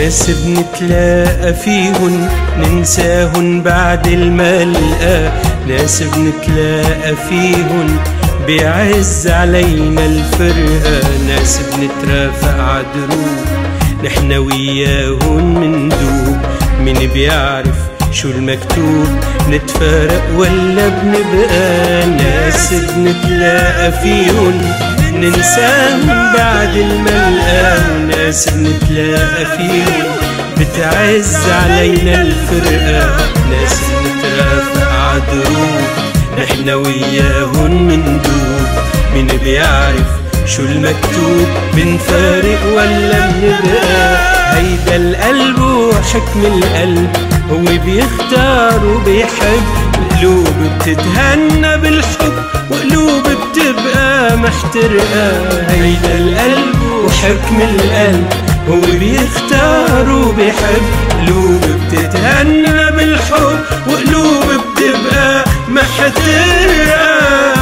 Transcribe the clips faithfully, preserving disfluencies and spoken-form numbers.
ناس بنتلاقى فيهن ننساهن بعد الملقى، ناس بنتلاقى فيهن بيعز علينا الفرقة، ناس بنترافق عدروب نحنا وياهن مندوب. مين بيعرف شو المكتوب نتفارق ولا بنبقى؟ ناس بنتلاقى فيهن ننساهم بعد الملقى، وناس بنتلاقى فيهن بتعز علينا الفرقة، ناس بنترافق عدروب نحنا وياهن مندوب. مين بيعرف شو المكتوب بنفارق ولا بنبقى؟ هيدا القلب وحكم القلب هو بيختار وبيحب، قلوب بتتهنى بالحب وقلوب بتبقى محترقة. هيدا القلب وحكم القلب هو بيختار وبيحب، قلوب بتتهنى بالحب وقلوب بتبقى محترقة.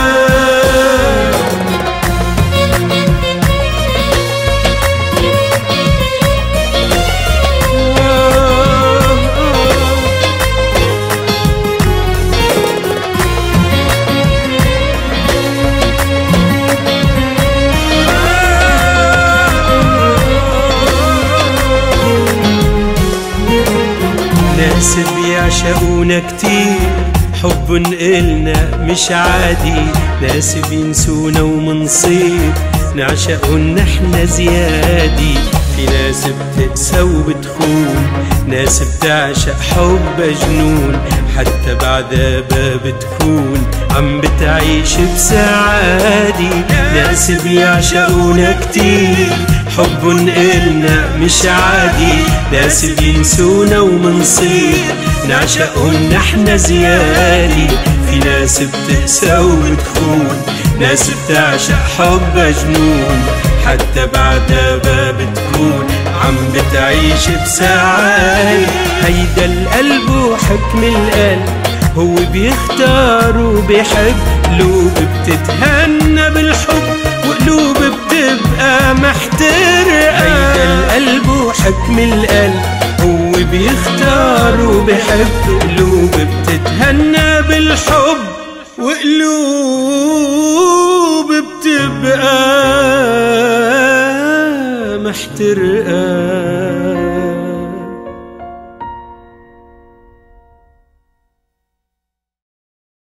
ناس بيعشقونا كتير حب إلنا مش عادي، ناس بينسونا ومنصير نعشقهن احنا زيادي. في ناس بتقسى وبتخون، ناس بتعشق حب جنون، حتى بعذابها بتكون عم بتعيش بسعادي. ناس بيعشقونا كتير حب إلنا مش عادي، ناس بينسونا ومنصير نعشقهن احنا زيادي. في ناس بتقسى وبتخون، ناس بتعشق حب جنون، حتى بعذابها بتكون عم بتعيش بسعادة. هيدا القلب وحكم القلب هو بيختار وبيحب، قلوب بتتهنى بالحب وقلوب بتبقى محترقة. هيدا القلب وحكم القلب هو بيختار وبيحب، قلوب بتتهنى بالحب وقلوب بتبقى محترقة.